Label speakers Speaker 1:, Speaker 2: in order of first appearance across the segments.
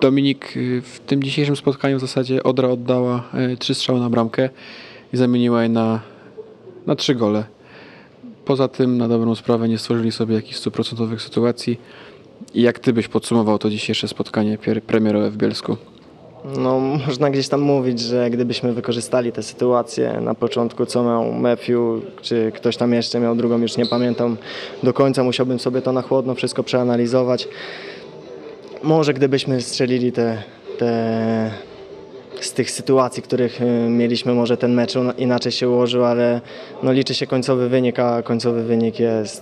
Speaker 1: Dominik, w tym dzisiejszym spotkaniu w zasadzie Odra oddała 3 strzały na bramkę i zamieniła je na 3 gole. Poza tym na dobrą sprawę nie stworzyli sobie jakichś 100% sytuacji. I jak ty byś podsumował to dzisiejsze spotkanie premierowe w Bielsku?
Speaker 2: No, można gdzieś tam mówić, że gdybyśmy wykorzystali tę sytuację na początku, co miał Matthew, czy ktoś tam jeszcze miał drugą, już nie pamiętam do końca, musiałbym sobie to na chłodno wszystko przeanalizować. Może gdybyśmy strzelili z tych sytuacji, których mieliśmy, może ten mecz inaczej się ułożył, ale no, liczy się końcowy wynik, a końcowy wynik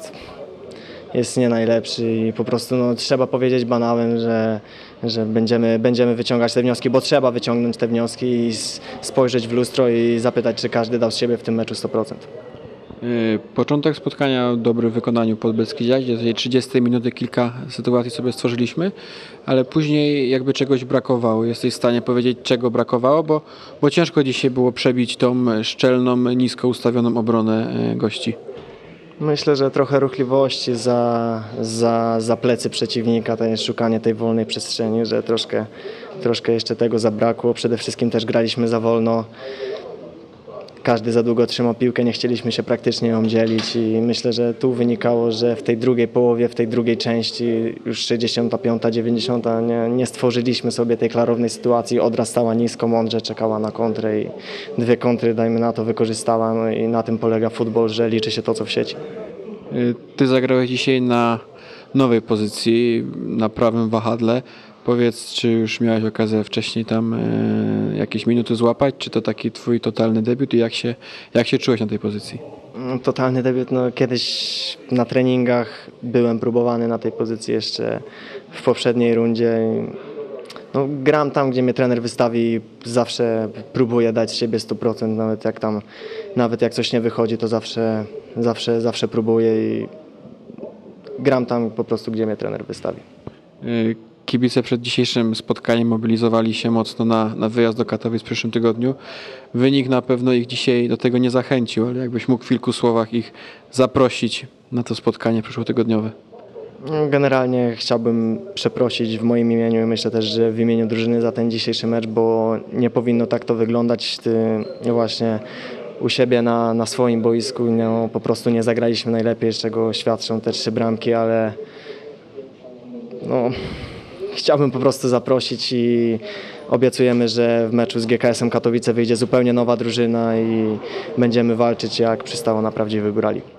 Speaker 2: jest nie najlepszy i po prostu no, trzeba powiedzieć banałem, że będziemy wyciągać te wnioski, bo trzeba wyciągnąć te wnioski i spojrzeć w lustro i zapytać, czy każdy dał z siebie w tym meczu 100%.
Speaker 1: Początek spotkania dobry w wykonaniu Podbeskidzia, gdzie w tej 30 minuty kilka sytuacji sobie stworzyliśmy, ale później jakby czegoś brakowało. Jesteś w stanie powiedzieć, czego brakowało, bo ciężko dzisiaj było przebić tą szczelną, nisko ustawioną obronę gości.
Speaker 2: Myślę, że trochę ruchliwości za plecy przeciwnika, to jest szukanie tej wolnej przestrzeni, że troszkę jeszcze tego zabrakło. Przede wszystkim też graliśmy za wolno. Każdy za długo trzymał piłkę, nie chcieliśmy się praktycznie ją dzielić i myślę, że tu wynikało, że w tej drugiej połowie, w tej drugiej części, już 65, 90, nie stworzyliśmy sobie tej klarownej sytuacji. Odra stała nisko, mądrze czekała na kontrę i 2 kontry, dajmy na to, wykorzystała. No i na tym polega futbol, że liczy się to, co w sieci.
Speaker 1: Ty zagrałeś dzisiaj na nowej pozycji, na prawym wahadle. Powiedz, czy już miałeś okazję wcześniej tam jakieś minuty złapać, czy to taki twój totalny debiut i jak się czułeś na tej pozycji?
Speaker 2: Totalny debiut, no kiedyś na treningach byłem próbowany na tej pozycji jeszcze w poprzedniej rundzie. No, gram tam, gdzie mnie trener wystawi, zawsze próbuję dać z siebie 100%, nawet jak coś nie wychodzi, to zawsze próbuję i gram tam po prostu, gdzie mnie trener wystawi.
Speaker 1: Kibice przed dzisiejszym spotkaniem mobilizowali się mocno na wyjazd do Katowic w przyszłym tygodniu. Wynik na pewno ich dzisiaj do tego nie zachęcił, ale jakbyś mógł w kilku słowach ich zaprosić na to spotkanie przyszłotygodniowe.
Speaker 2: Generalnie chciałbym przeprosić w moim imieniu i myślę też, że w imieniu drużyny za ten dzisiejszy mecz, bo nie powinno tak to wyglądać. Właśnie u siebie na swoim boisku no, po prostu nie zagraliśmy najlepiej, z czego świadczą te 3 bramki, ale no, chciałbym po prostu zaprosić i obiecujemy, że w meczu z GKS-em Katowice wyjdzie zupełnie nowa drużyna i będziemy walczyć jak przystało na prawdziwych górali.